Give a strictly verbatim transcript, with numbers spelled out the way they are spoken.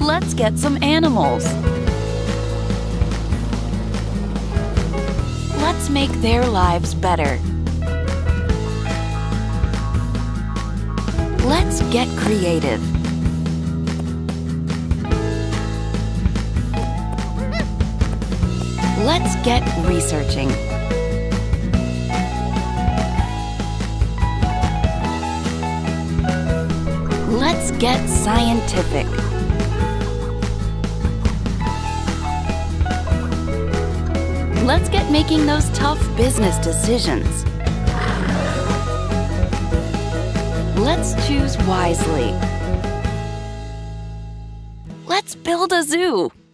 Let's get some animals. Let's make their lives better. Let's get creative. Let's get researching. Let's get scientific. Let's get making those tough business decisions. Let's choose wisely. Let's build a zoo.